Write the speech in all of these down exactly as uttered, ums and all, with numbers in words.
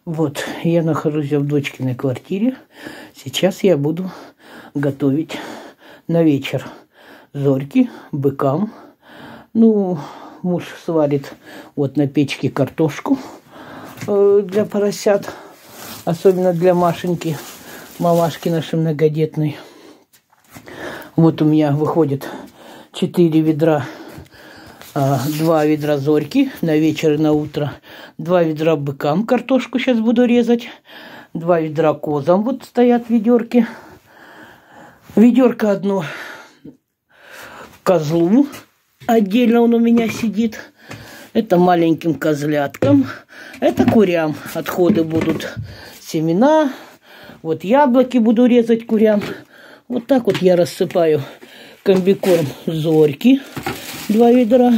Вот, я нахожусь в дочкиной квартире. Сейчас я буду готовить на вечер зорьки быкам. Ну, муж сварит вот на печке картошку э, для поросят. Особенно для Машеньки, мамашки нашей многодетной. Вот у меня выходит четыре ведра. Два ведра зорьки на вечер и на утро. Два ведра быкам картошку сейчас буду резать. Два ведра козам вот стоят ведерки. Ведерко одно козлу. Отдельно он у меня сидит. Это маленьким козляткам. Это курям. Отходы будут. Семена. Вот яблоки буду резать курям. Вот так вот я рассыпаю комбикорм зорьки. Два ведра.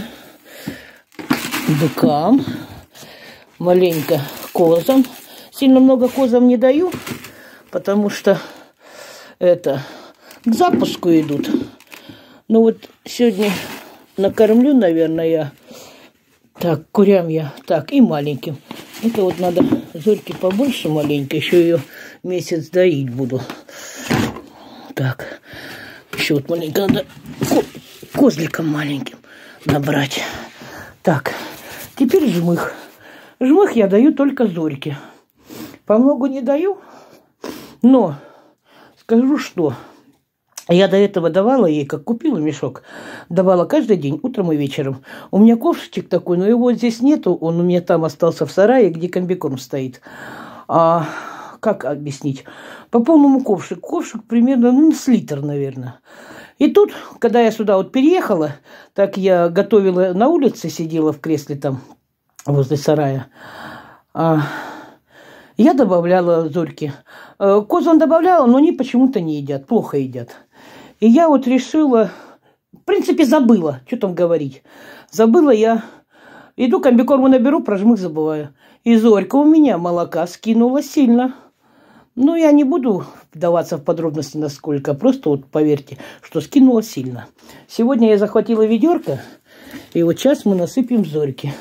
Быкам. Маленько козам. Сильно много козам не даю, потому что это к запуску идут. Ну вот сегодня накормлю, наверное, я. Так, курям я. Так, и маленьким. Это вот надо зорьки побольше маленько. Еще ее месяц доить буду. Так. Еще вот маленько надо козликом маленьким набрать. Так. Теперь жмых. Жмых я даю только зорьке. По многу не даю. Но скажу, что я до этого давала ей, как купила мешок, давала каждый день, утром и вечером. У меня ковшичек такой, но его здесь нету. Он у меня там остался в сарае, где комбикорм стоит. А как объяснить? По полному ковшик. Ковшик примерно, ну, с литр, наверное. И тут, когда я сюда вот переехала, так я готовила на улице, сидела в кресле там, возле сарая. А, я добавляла зорьки. Козам добавляла, но они почему-то не едят, плохо едят. И я вот решила, в принципе, забыла, что там говорить. Забыла я, иду комбикорму наберу, про жмых забываю. И зорька у меня молока скинула сильно. Ну, я не буду вдаваться в подробности, насколько. Просто вот поверьте, что скинула сильно. Сегодня я захватила ведерко. И вот сейчас мы насыпем зорьки.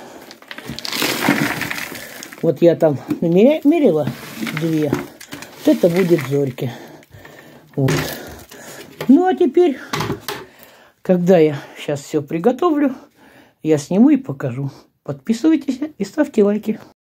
Вот я там мерила две. Вот это будет зорьки. Вот. Ну, а теперь, когда я сейчас все приготовлю, я сниму и покажу. Подписывайтесь и ставьте лайки.